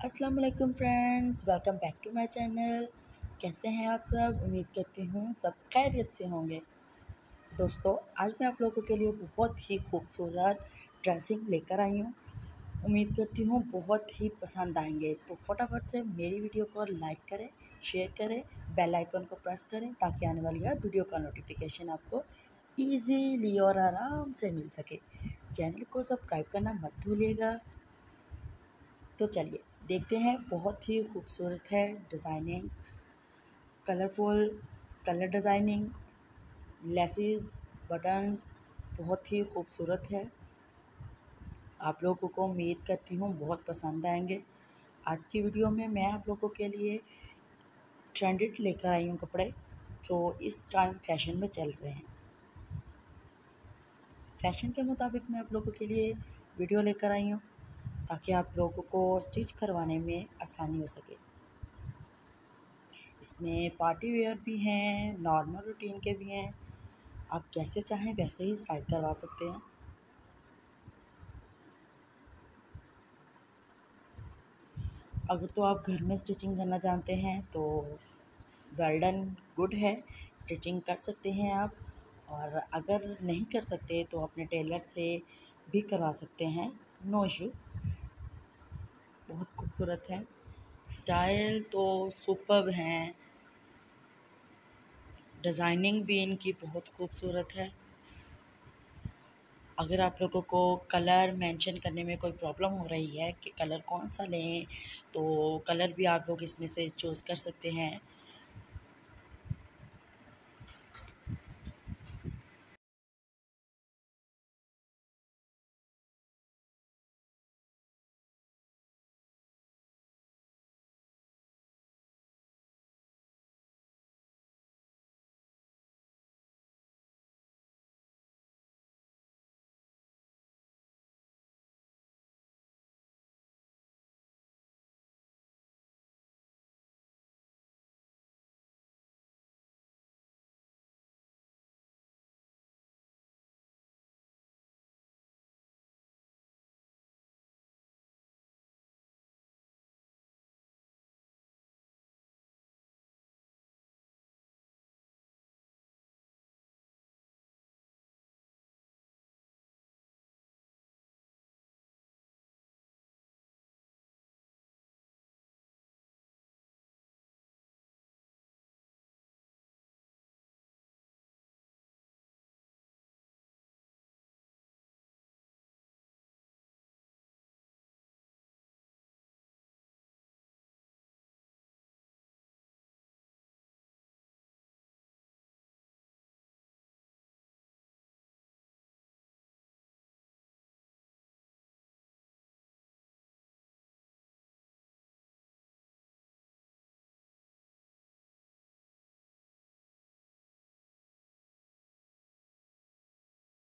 अस्सलाम वालेकुम friends, welcome back to my channel. कैसे हैं आप सब? उम्मीद करती हूँ सब खैरियत से होंगे। दोस्तों, आज मैं आप लोगों के लिए बहुत ही खूबसूरत ड्रेसिंग लेकर आई हूँ। उम्मीद करती हूँ बहुत ही पसंद आएंगे। तो फटाफट से मेरी वीडियो को लाइक करें, शेयर करें, बेल आइकन को प्रेस करें ताकि आने वाली हर वीडियो का नोटिफिकेशन आपको ईजीली और आराम से मिल सके। चैनल को सब्सक्राइब करना मत भूलिएगा। तो चलिए देखते हैं। बहुत ही खूबसूरत है designing, colourful colour designing, laces, buttons बहुत ही खूबसूरत है। आप लोगों को उम्मीद करती हूँ बहुत पसंद आएंगे। आज की वीडियो में मैं आप लोगों के लिए ट्रेंडेड लेकर आई हूँ कपड़े जो इस टाइम फैशन में चल रहे हैं। फैशन के मुताबिक मैं आप लोगों के लिए वीडियो लेकर आई हूँ ताकि आप लोगों को स्टिच करवाने में आसानी हो सके। इसमें पार्टी वेयर भी हैं, नॉर्मल रूटीन के भी हैं। आप जैसे चाहें वैसे ही स्टाइल करवा सकते हैं। अगर तो आप घर में स्टिचिंग करना जानते हैं तो वेल डन, गुड है, स्टिचिंग कर सकते हैं आप। और अगर नहीं कर सकते तो अपने टेलर से भी करवा सकते हैं, नो इशू। बहुत खूबसूरत है, स्टाइल तो सुपर्ब हैं, डिज़ाइनिंग भी इनकी बहुत खूबसूरत है। अगर आप लोगों को कलर मेंशन करने में कोई प्रॉब्लम हो रही है कि कलर कौन सा लें, तो कलर भी आप लोग इसमें से चूज़ कर सकते हैं।